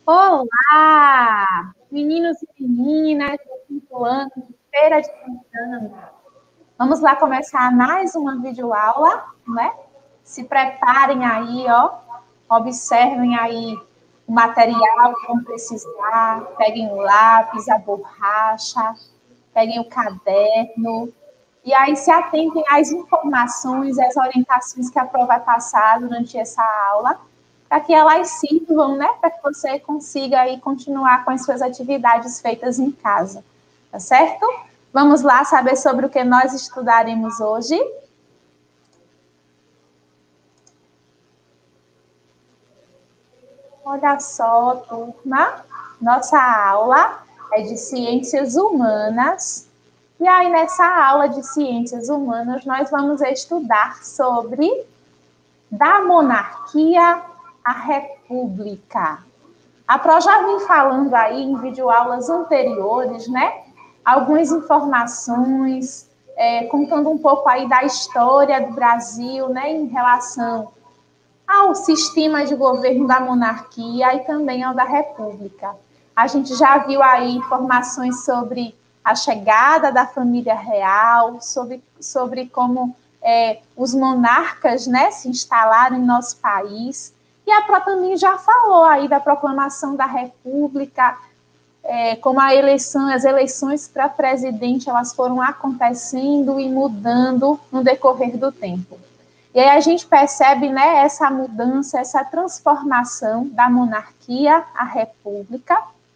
Olá, meninos e meninas do quinto ano de Feira de Santana. Vamos lá começar mais uma videoaula, né? Se preparem aí, ó, observem aí o material que vão precisar, peguem o lápis, a borracha, peguem o caderno, e aí se atentem às informações, às orientações que a prova vai passar durante essa aula, para que elas sirvam, né, para que você consiga aí continuar com as suas atividades feitas em casa, tá certo? Vamos lá saber sobre o que nós estudaremos hoje. Olha só, turma, nossa aula é de Ciências Humanas, e aí nessa aula de Ciências Humanas nós vamos estudar sobre da monarquia à república. A Pro já vem falando aí em videoaulas anteriores, né? Algumas informações, contando um pouco aí da história do Brasil, né? Em relação ao sistema de governo da monarquia e também ao da república. A gente já viu aí informações sobre a chegada da família real, sobre como os monarcas, né, se instalaram em nosso país. E a Pró também já falou aí da proclamação da República, como as eleições para presidente, elas foram acontecendo e mudando no decorrer do tempo. E aí a gente percebe, né, essa mudança, essa transformação da monarquia à república,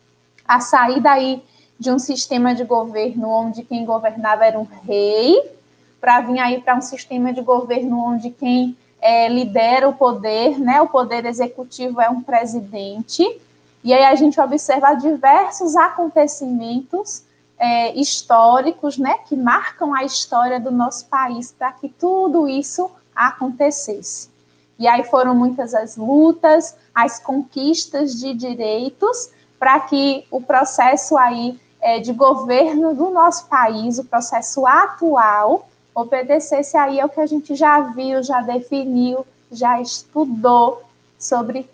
a saída aí de um sistema de governo onde quem governava era um rei, para vir aí para um sistema de governo onde quem lidera o poder, né, o poder executivo é um presidente. E aí a gente observa diversos acontecimentos históricos, né, que marcam a história do nosso país para que tudo isso acontecesse. E aí foram muitas as lutas, as conquistas de direitos para que o processo aí de governo do nosso país, o processo atual, obedecesse aí ao que a gente já viu, já definiu, já estudou sobre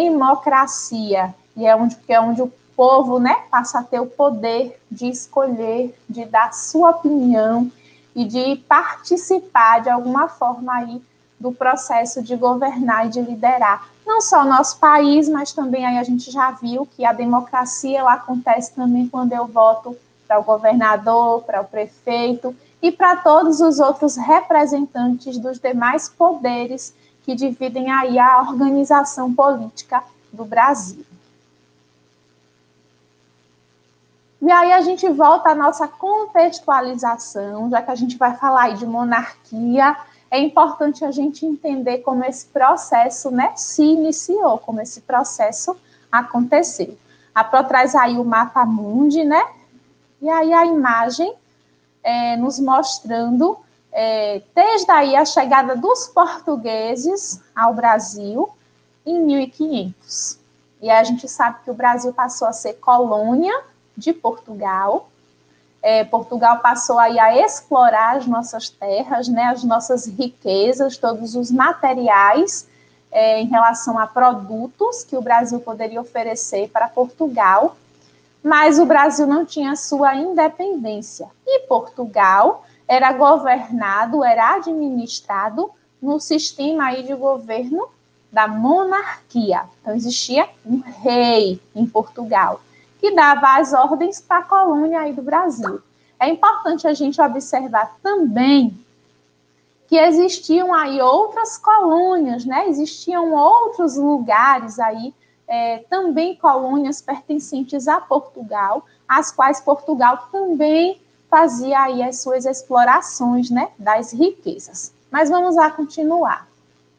democracia. E é onde o povo, né, passa a ter o poder de escolher, de dar sua opinião e de participar de alguma forma aí do processo de governar e de liderar. Não só o nosso país, mas também aí a gente já viu que a democracia ela acontece também quando eu voto para o governador, para o prefeito e para todos os outros representantes dos demais poderes que dividem aí a organização política do Brasil. E aí a gente volta à nossa contextualização, já que a gente vai falar aí de monarquia, é importante a gente entender como esse processo, né, se iniciou, como esse processo aconteceu. A Pro traz aí o mapa mundi, né? E aí a imagem nos mostrando desde aí a chegada dos portugueses ao Brasil em 1500. E aí a gente sabe que o Brasil passou a ser colônia de Portugal. Portugal passou aí a explorar as nossas terras, né, as nossas riquezas, todos os materiais em relação a produtos que o Brasil poderia oferecer para Portugal, mas o Brasil não tinha sua independência. E Portugal era governado, era administrado no sistema aí de governo da monarquia. Então, existia um rei em Portugal, que dava as ordens para a colônia aí do Brasil. É importante a gente observar também que existiam aí outras colônias, né? Existiam outros lugares aí, também colônias pertencentes a Portugal, as quais Portugal também fazia aí as suas explorações, né, das riquezas. Mas vamos lá continuar.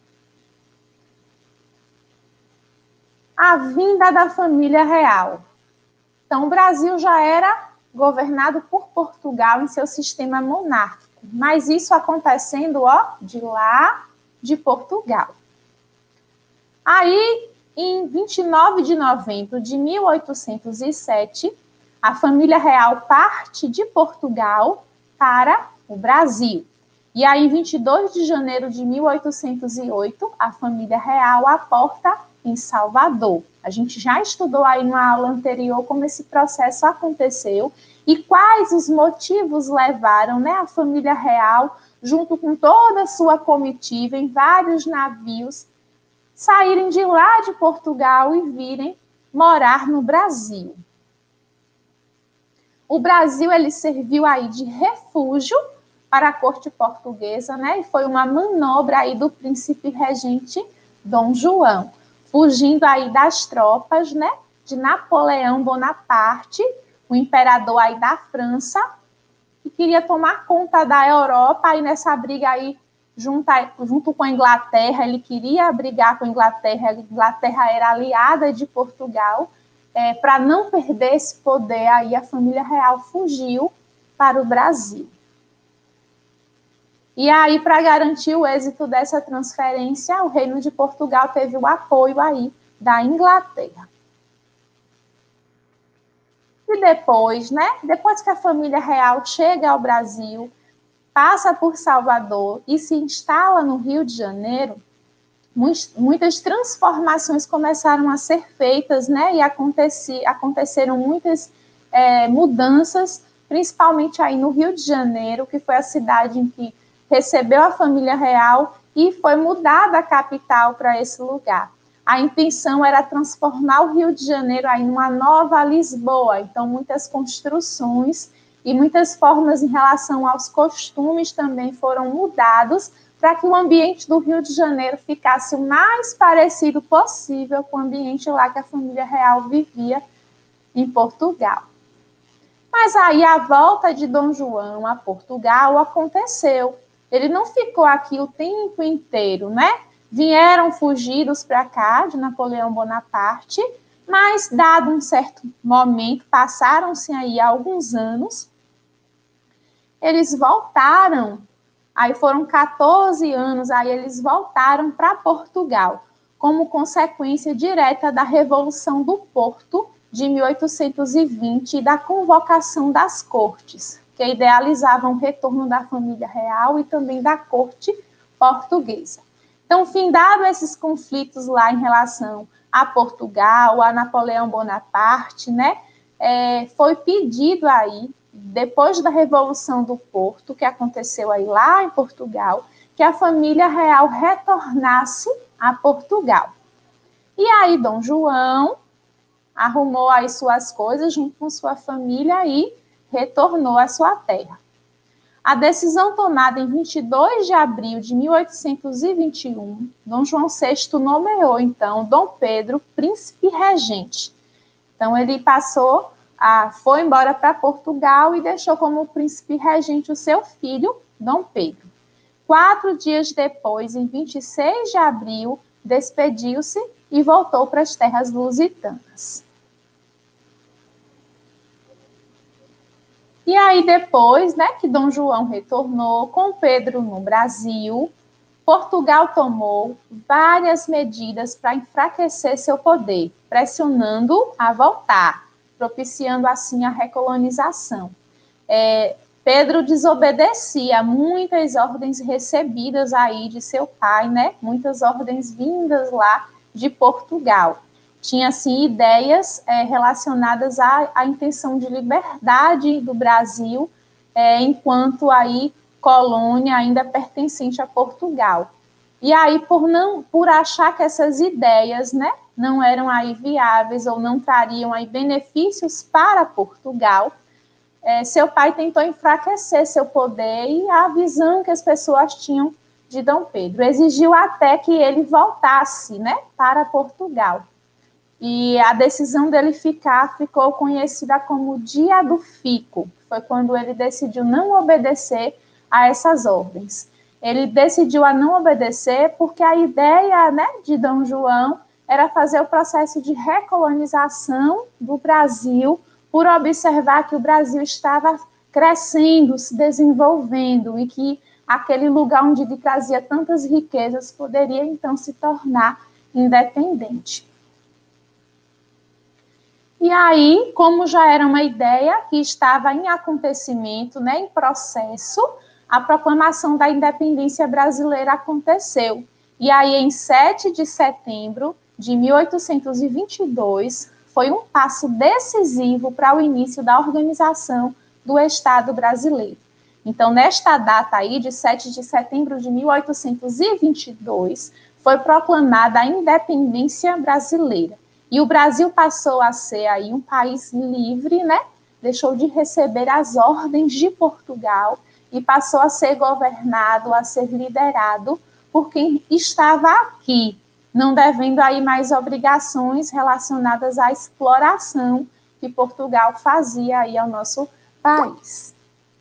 A vinda da família real. Então, o Brasil já era governado por Portugal em seu sistema monárquico, mas isso acontecendo, ó, de lá de Portugal. Aí, em 29 de novembro de 1807, a família real parte de Portugal para o Brasil. E aí, em 22 de janeiro de 1808, a família real aporta em Salvador. A gente já estudou aí numa aula anterior como esse processo aconteceu e quais os motivos levaram, né, a família real, junto com toda a sua comitiva, em vários navios, saírem de lá de Portugal e virem morar no Brasil. O Brasil, ele serviu aí de refúgio para a corte portuguesa, né? E foi uma manobra aí do príncipe regente Dom João, fugindo aí das tropas, né, de Napoleão Bonaparte, o imperador aí da França, que queria tomar conta da Europa, aí nessa briga aí junto com a Inglaterra, ele queria brigar com a Inglaterra era aliada de Portugal, para não perder esse poder, aí a família real fugiu para o Brasil. E aí, para garantir o êxito dessa transferência, o Reino de Portugal teve o apoio aí da Inglaterra. E depois, né? Depois que a família real chega ao Brasil, passa por Salvador e se instala no Rio de Janeiro, muitas transformações começaram a ser feitas, né? E aconteceram muitas mudanças, principalmente aí no Rio de Janeiro, que foi a cidade em que recebeu a família real e foi mudada a capital para esse lugar. A intenção era transformar o Rio de Janeiro aí numa nova Lisboa, então muitas construções e muitas formas em relação aos costumes também foram mudados para que o ambiente do Rio de Janeiro ficasse o mais parecido possível com o ambiente lá que a família real vivia em Portugal. Mas aí a volta de Dom João a Portugal aconteceu. Ele não ficou aqui o tempo inteiro, né? Vieram fugidos para cá de Napoleão Bonaparte, mas dado um certo momento, passaram-se aí alguns anos, eles voltaram, aí foram 14 anos, aí eles voltaram para Portugal, como consequência direta da Revolução do Porto de 1820 e da convocação das cortes, que idealizavam o retorno da família real e também da corte portuguesa. Então, findado esses conflitos lá em relação a Portugal, a Napoleão Bonaparte, né, foi pedido aí, depois da Revolução do Porto, que aconteceu aí lá em Portugal, que a família real retornasse a Portugal. E aí Dom João arrumou aí suas coisas junto com sua família e retornou à sua terra. A decisão tomada em 22 de abril de 1821, Dom João VI nomeou, então, Dom Pedro príncipe regente. Então, ele foi embora para Portugal e deixou como príncipe regente o seu filho, Dom Pedro. 4 dias depois, em 26 de abril, despediu-se e voltou para as terras lusitanas. E aí depois, né, que Dom João retornou com Pedro no Brasil, Portugal tomou várias medidas para enfraquecer seu poder, pressionando a voltar, propiciando assim a recolonização. Pedro desobedecia muitas ordens recebidas aí de seu pai, né? Muitas ordens vindas lá de Portugal. Tinha, assim, ideias relacionadas à intenção de liberdade do Brasil, enquanto aí colônia ainda pertencente a Portugal. E aí, por achar que essas ideias, né, não eram aí viáveis ou não trariam aí benefícios para Portugal, seu pai tentou enfraquecer seu poder e a visão que as pessoas tinham de Dom Pedro. Exigiu até que ele voltasse, né, para Portugal. E a decisão dele ficou conhecida como Dia do Fico. Foi quando ele decidiu não obedecer a essas ordens. Ele decidiu a não obedecer porque a ideia, né, de Dom João era fazer o processo de recolonização do Brasil, por observar que o Brasil estava crescendo, se desenvolvendo e que aquele lugar onde ele trazia tantas riquezas poderia então se tornar independente. E aí, como já era uma ideia que estava em acontecimento, né, em processo, a proclamação da independência brasileira aconteceu. E aí, em 7 de setembro de 1822, foi um passo decisivo para o início da organização do Estado brasileiro. Então, nesta data aí, de 7 de setembro de 1822, foi proclamada a independência brasileira. E o Brasil passou a ser aí um país livre, né? Deixou de receber as ordens de Portugal e passou a ser governado, a ser liderado por quem estava aqui, não devendo aí mais obrigações relacionadas à exploração que Portugal fazia aí ao nosso país.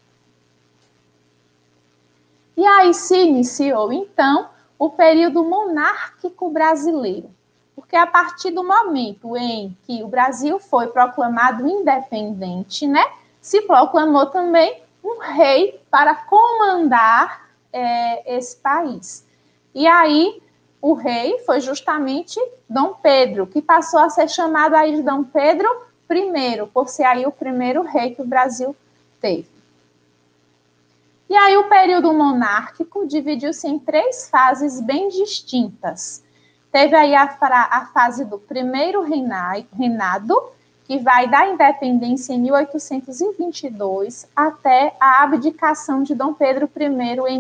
E aí se iniciou, então, o período monárquico brasileiro, porque a partir do momento em que o Brasil foi proclamado independente, né, se proclamou também um rei para comandar esse país. E aí, o rei foi justamente Dom Pedro, que passou a ser chamado aí de Dom Pedro I, por ser aí o primeiro rei que o Brasil teve. E aí, o período monárquico dividiu-se em 3 fases bem distintas. Teve aí a fase do primeiro reinado, que vai da independência em 1822 até a abdicação de Dom Pedro I em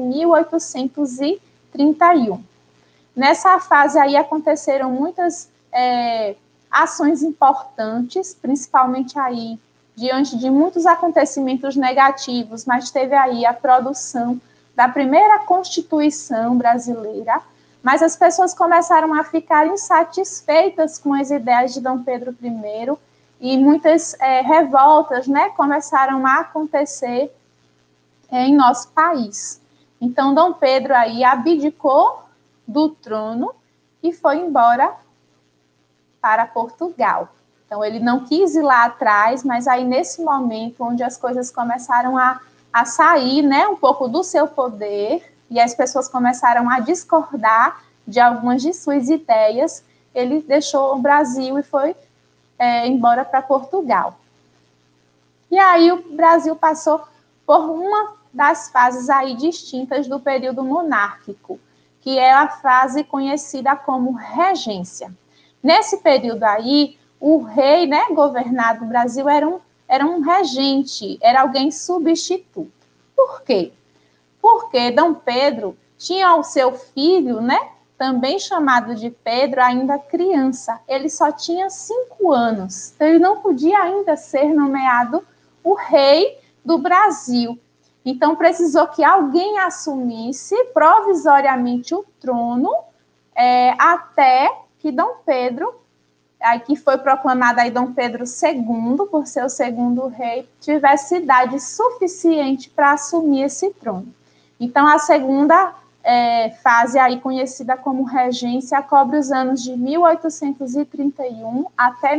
1831. Nessa fase aí aconteceram muitas ações importantes, principalmente aí diante de muitos acontecimentos negativos, mas teve aí a produção da primeira Constituição brasileira, mas as pessoas começaram a ficar insatisfeitas com as ideias de Dom Pedro I e muitas revoltas, né, começaram a acontecer em nosso país. Então, Dom Pedro aí abdicou do trono e foi embora para Portugal. Então, ele não quis ir lá atrás, mas aí nesse momento onde as coisas começaram a sair, né, um pouco do seu poder, e as pessoas começaram a discordar de algumas de suas ideias, ele deixou o Brasil e foi embora para Portugal. E aí o Brasil passou por uma das fases aí distintas do período monárquico, que é a fase conhecida como regência. Nesse período aí, o rei, né, governado o Brasil, era um regente, era alguém substituto. Por quê? Porque Dom Pedro tinha o seu filho, né, também chamado de Pedro, ainda criança. Ele só tinha 5 anos, então ele não podia ainda ser nomeado o rei do Brasil. Então precisou que alguém assumisse provisoriamente o trono até que Dom Pedro, que foi proclamado aí Dom Pedro II, por ser o segundo rei, tivesse idade suficiente para assumir esse trono. Então, a segunda fase, aí conhecida como regência, cobre os anos de 1831 até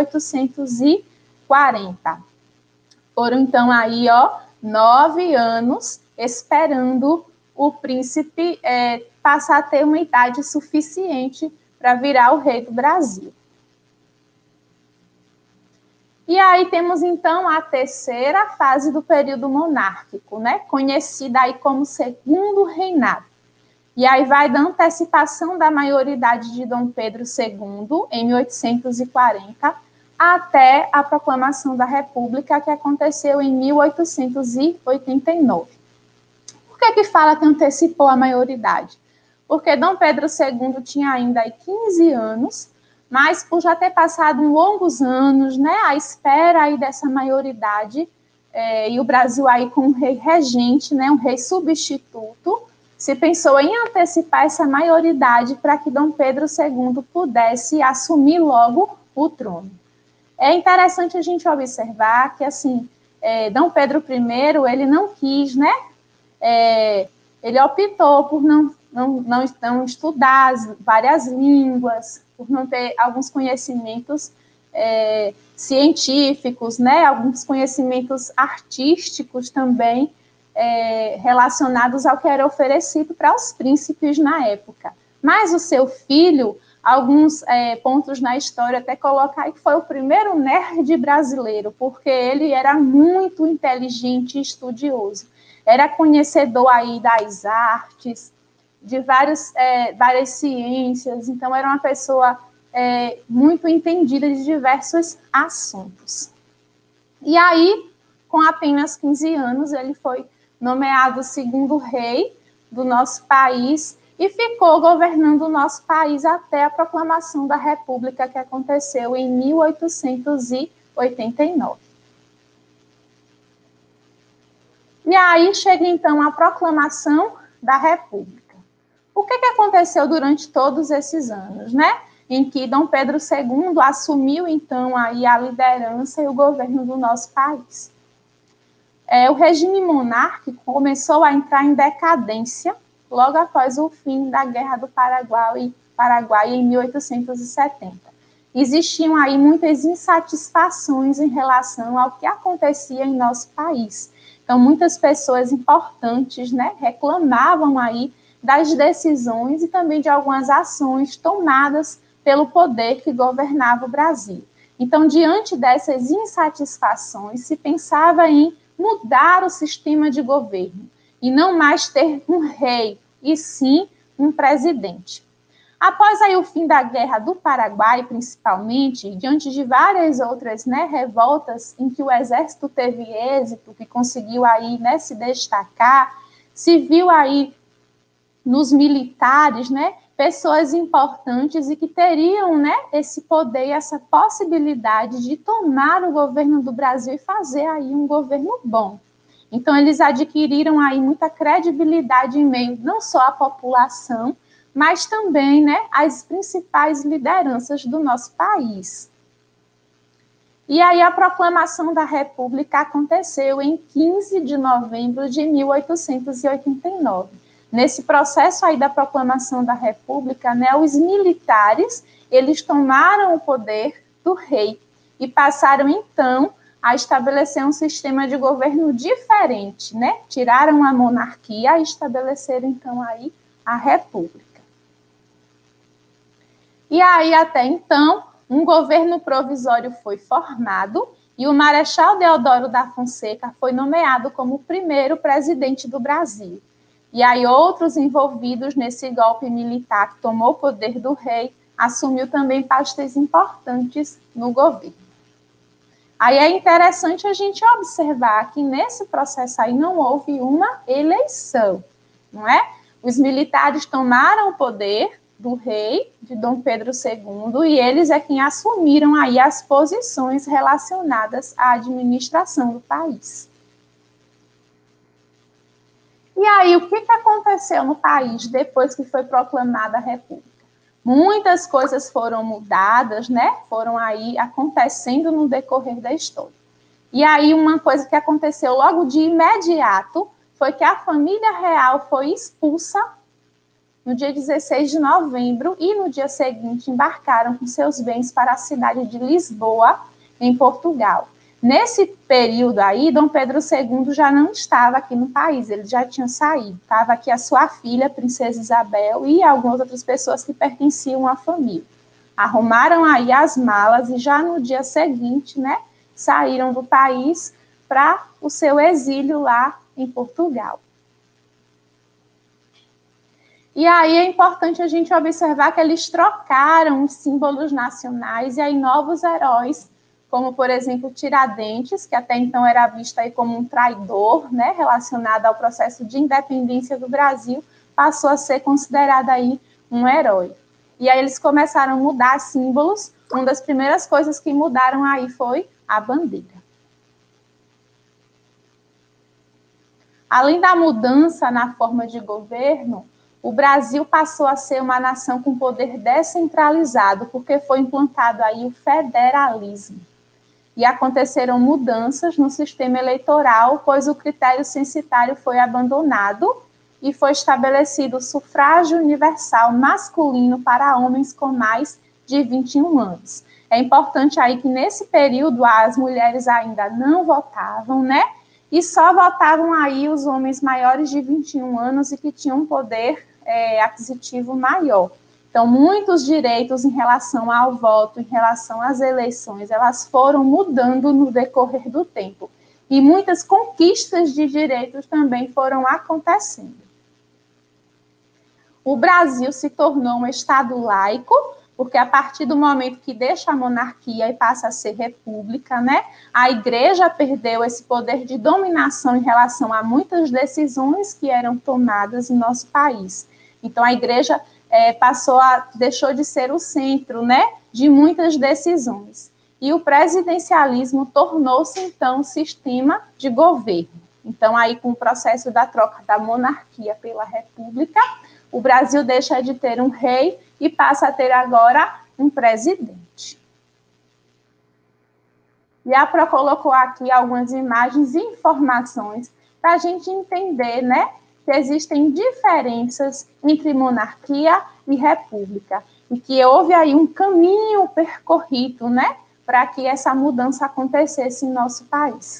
1840. Foram, então, aí, 9 anos esperando o príncipe passar a ter uma idade suficiente para virar o rei do Brasil. E aí temos, então, a terceira fase do período monárquico, né? Conhecida aí como segundo reinado. E aí vai da antecipação da maioridade de Dom Pedro II, em 1840, até a proclamação da República, que aconteceu em 1889. Por que fala que antecipou a maioridade? Porque Dom Pedro II tinha ainda aí 15 anos, mas por já ter passado longos anos, né, à espera aí dessa maioridade, e o Brasil aí com um rei regente, né, um rei substituto, se pensou em antecipar essa maioridade para que Dom Pedro II pudesse assumir logo o trono. É interessante a gente observar que, assim, Dom Pedro I, ele não quis, né, ele optou por não estudar várias línguas, por não ter alguns conhecimentos científicos, né, alguns conhecimentos artísticos também relacionados ao que era oferecido para os príncipes na época. Mas o seu filho, alguns pontos na história até colocar que foi o primeiro nerd brasileiro, porque ele era muito inteligente e estudioso. era conhecedor aí das artes, de várias ciências, então era uma pessoa muito entendida de diversos assuntos. E aí, com apenas 15 anos, ele foi nomeado segundo rei do nosso país e ficou governando o nosso país até a proclamação da República, que aconteceu em 1889. E aí chega, então, a proclamação da República. O que aconteceu durante todos esses anos, né? Em que Dom Pedro II assumiu, então, aí a liderança e o governo do nosso país. O regime monárquico começou a entrar em decadência logo após o fim da Guerra do Paraguai em 1870. Existiam aí muitas insatisfações em relação ao que acontecia em nosso país. Então, muitas pessoas importantes, né, reclamavam aí das decisões e também de algumas ações tomadas pelo poder que governava o Brasil. Então, diante dessas insatisfações, se pensava em mudar o sistema de governo e não mais ter um rei, e sim um presidente. Após aí o fim da Guerra do Paraguai, principalmente, diante de várias outras, né, revoltas em que o exército teve êxito, que conseguiu aí, né, se destacar, se viu aí nos militares, né, pessoas importantes e que teriam, né, esse poder, essa possibilidade de tomar o governo do Brasil e fazer aí um governo bom. Então, eles adquiriram aí muita credibilidade em meio não só à população, mas também, né, as principais lideranças do nosso país. E aí a proclamação da República aconteceu em 15 de novembro de 1889. Nesse processo aí da proclamação da República, né, os militares, eles tomaram o poder do rei e passaram, então, a estabelecer um sistema de governo diferente, né? Tiraram a monarquia e estabeleceram, então, aí a República. E aí, até então, um governo provisório foi formado e o Marechal Deodoro da Fonseca foi nomeado como o primeiro presidente do Brasil. E aí outros envolvidos nesse golpe militar que tomou o poder do rei assumiu também pastas importantes no governo. Aí é interessante a gente observar que nesse processo aí não houve uma eleição, não é? Os militares tomaram o poder do rei, de Dom Pedro II, e eles é quem assumiram aí as posições relacionadas à administração do país. E aí, o que aconteceu no país depois que foi proclamada a República? Muitas coisas foram mudadas, né? Foram aí acontecendo no decorrer da história. E aí, uma coisa que aconteceu logo de imediato foi que a família real foi expulsa no dia 16 de novembro e no dia seguinte embarcaram com seus bens para a cidade de Lisboa, em Portugal. Nesse período aí, Dom Pedro II já não estava aqui no país, ele já tinha saído. Estava aqui a sua filha, Princesa Isabel, e algumas outras pessoas que pertenciam à família. Arrumaram aí as malas e já no dia seguinte, né, saíram do país para o seu exílio lá em Portugal. E aí é importante a gente observar que eles trocaram os símbolos nacionais e aí novos heróis, como, por exemplo, Tiradentes, que até então era visto aí como um traidor, né, relacionado ao processo de independência do Brasil, passou a ser considerado aí um herói. E aí eles começaram a mudar símbolos. Uma das primeiras coisas que mudaram aí foi a bandeira. Além da mudança na forma de governo, o Brasil passou a ser uma nação com poder descentralizado, porque foi implantado aí o federalismo. E aconteceram mudanças no sistema eleitoral, pois o critério censitário foi abandonado e foi estabelecido o sufrágio universal masculino para homens com mais de 21 anos. É importante aí que nesse período as mulheres ainda não votavam, né? E só votavam aí os homens maiores de 21 anos e que tinham um poder aquisitivo maior. Então, muitos direitos em relação ao voto, em relação às eleições, elas foram mudando no decorrer do tempo. E muitas conquistas de direitos também foram acontecendo. O Brasil se tornou um Estado laico, porque a partir do momento que deixa a monarquia e passa a ser república, né, a Igreja perdeu esse poder de dominação em relação a muitas decisões que eram tomadas em nosso país. Então, a Igreja deixou de ser o centro, né, de muitas decisões. E o presidencialismo tornou-se, então, sistema de governo. Então, aí, com o processo da troca da monarquia pela república, o Brasil deixa de ter um rei e passa a ter agora um presidente. E a Pro colocou aqui algumas imagens e informações para a gente entender, né, que existem diferenças entre monarquia e república, e que houve aí um caminho percorrido, né, para que essa mudança acontecesse em nosso país.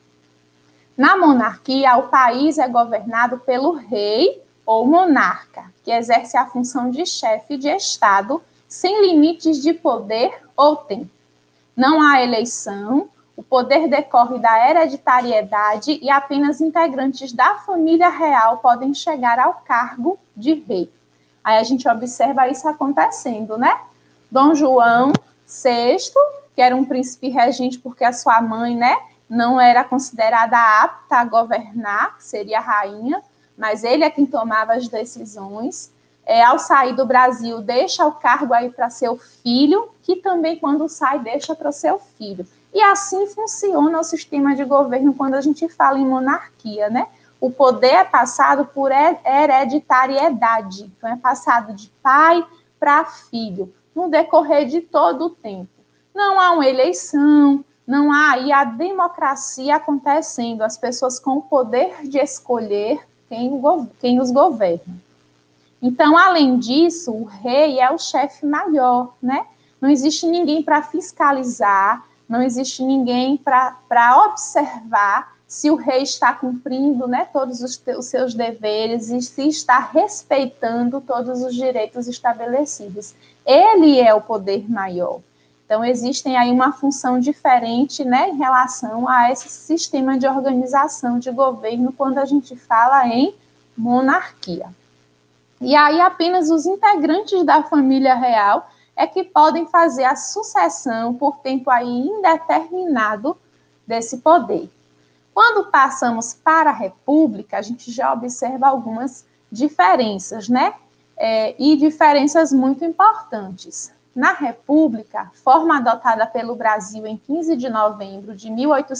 Na monarquia, o país é governado pelo rei ou monarca, que exerce a função de chefe de Estado, sem limites de poder ou tempo. Não há eleição, o poder decorre da hereditariedade e apenas integrantes da família real podem chegar ao cargo de rei. Aí a gente observa isso acontecendo, né? Dom João VI, que era um príncipe regente porque a sua mãe, né, não era considerada apta a governar, seria a rainha, mas ele é quem tomava as decisões. Ao sair do Brasil, deixa o cargo aí para seu filho, que também, quando sai, deixa para o seu filho. E assim funciona o sistema de governo quando a gente fala em monarquia, né? O poder é passado por hereditariedade, então é passado de pai para filho, no decorrer de todo o tempo. Não há uma eleição, não há aí a democracia acontecendo, as pessoas com o poder de escolher quem os governa. Então, além disso, o rei é o chefe maior, né? Não existe ninguém para fiscalizar, não existe ninguém para observar se o rei está cumprindo, né, todos os seus deveres e se está respeitando todos os direitos estabelecidos. Ele é o poder maior. Então, existem aí uma função diferente, né, em relação a esse sistema de organização de governo quando a gente fala em monarquia. E aí apenas os integrantes da família real é que podem fazer a sucessão por tempo aí indeterminado desse poder. Quando passamos para a república, a gente já observa algumas diferenças, né? E diferenças muito importantes. Na república, forma adotada pelo Brasil em 15 de novembro de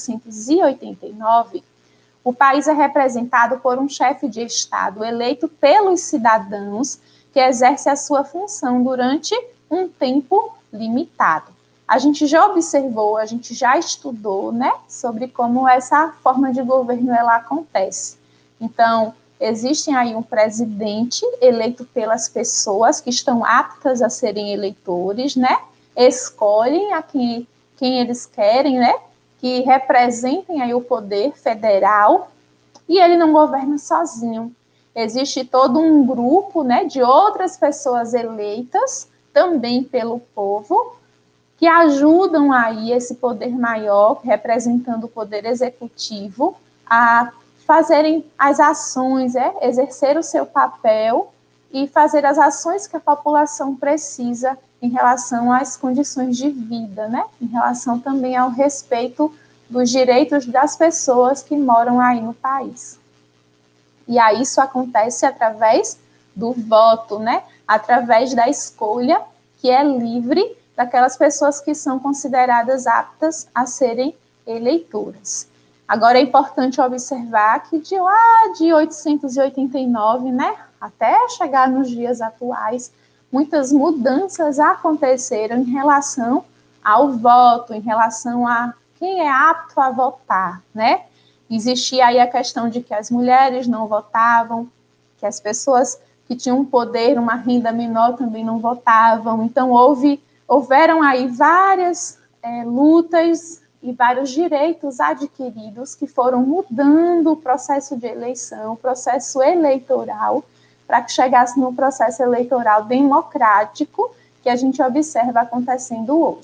1889, o país é representado por um chefe de Estado eleito pelos cidadãos que exerce a sua função durante um tempo limitado. A gente já observou, a gente já estudou, né, sobre como essa forma de governo ela acontece. Então, existe aí um presidente eleito pelas pessoas que estão aptas a serem eleitores, né, escolhem a quem eles querem, né, que representem aí o poder federal, e ele não governa sozinho. Existe todo um grupo, né, de outras pessoas eleitas, também pelo povo, que ajudam aí esse poder maior, representando o poder executivo, a fazerem as ações, exercer o seu papel e fazer as ações que a população precisa em relação às condições de vida, né? Em relação também ao respeito dos direitos das pessoas que moram aí no país. E aí isso acontece através do voto, né? Através da escolha, que é livre daquelas pessoas que são consideradas aptas a serem eleitoras. Agora é importante observar que de lá de 889, né, até chegar nos dias atuais, muitas mudanças aconteceram em relação ao voto, em relação a quem é apto a votar, né? Existia aí a questão de que as mulheres não votavam, que as pessoas que tinham um poder, uma renda menor também não votavam. Então, houveram aí várias lutas e vários direitos adquiridos que foram mudando o processo de eleição, o processo eleitoral, para que chegasse no processo eleitoral democrático que a gente observa acontecendo hoje.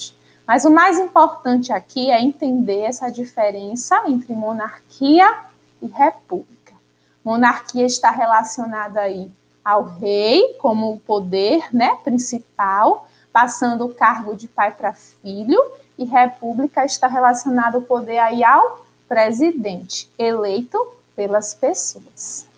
Mas o mais importante aqui é entender essa diferença entre monarquia e república. Monarquia está relacionada aí ao rei como o poder, né, principal, passando o cargo de pai para filho, e república está relacionado ao poder aí ao presidente, eleito pelas pessoas.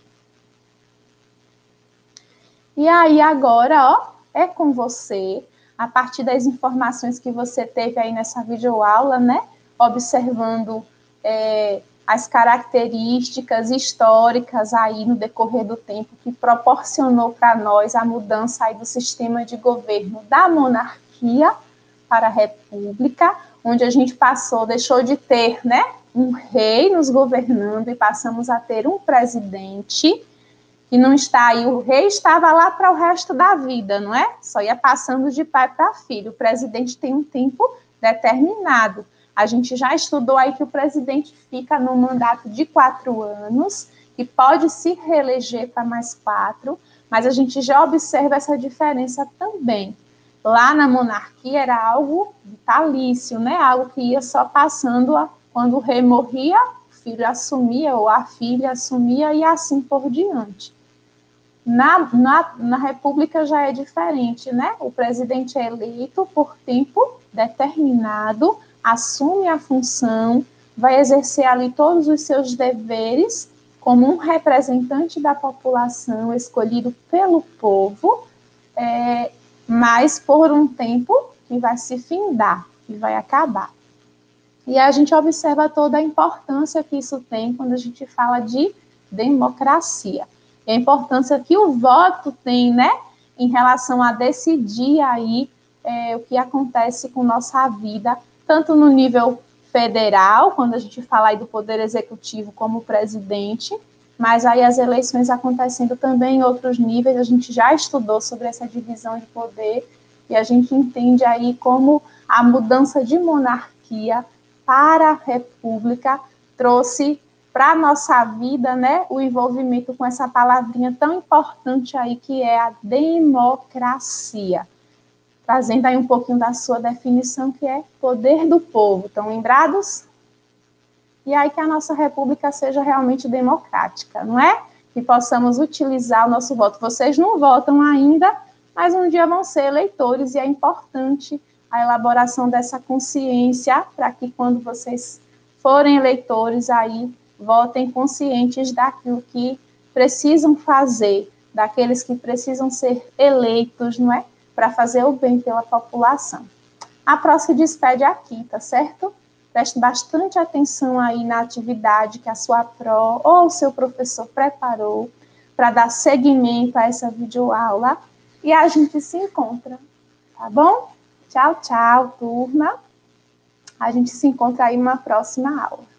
E aí agora, ó, é com você, a partir das informações que você teve aí nessa videoaula, né, observando as características históricas aí no decorrer do tempo que proporcionou para nós a mudança aí do sistema de governo da monarquia para a república, onde a gente deixou de ter, né, um rei nos governando e passamos a ter um presidente que não está aí, o rei estava lá para o resto da vida, não é? Só ia passando de pai para filho. O presidente tem um tempo determinado. A gente já estudou aí que o presidente fica no mandato de 4 anos, que pode se reeleger para mais 4, mas a gente já observa essa diferença também. Lá na monarquia era algo vitalício, né? Algo que ia só passando quando o rei morria, o filho assumia ou a filha assumia e assim por diante. Na República já é diferente, né? O presidente é eleito por tempo determinado, assume a função, vai exercer ali todos os seus deveres como um representante da população escolhido pelo povo, mas por um tempo que vai se findar, que vai acabar. E a gente observa toda a importância que isso tem quando a gente fala de democracia. E a importância que o voto tem, né, em relação a decidir aí o que acontece com nossa vida, tanto no nível federal, quando a gente fala aí do poder executivo como presidente, mas aí as eleições acontecendo também em outros níveis, a gente já estudou sobre essa divisão de poder e a gente entende aí como a mudança de monarquia para a república trouxe para a nossa vida, né, o envolvimento com essa palavrinha tão importante aí que é a democracia. Trazendo aí um pouquinho da sua definição, que é poder do povo. Estão lembrados? E aí que a nossa república seja realmente democrática, não é? Que possamos utilizar o nosso voto. Vocês não votam ainda, mas um dia vão ser eleitores e é importante a elaboração dessa consciência para que quando vocês forem eleitores aí, votem conscientes daquilo que precisam fazer, daqueles que precisam ser eleitos, não é? Para fazer o bem pela população. A Pró se despede aqui, tá certo? Preste bastante atenção aí na atividade que a sua Pró ou o seu professor preparou para dar seguimento a essa videoaula e a gente se encontra, tá bom? Tchau, tchau, turma. A gente se encontra aí numa próxima aula.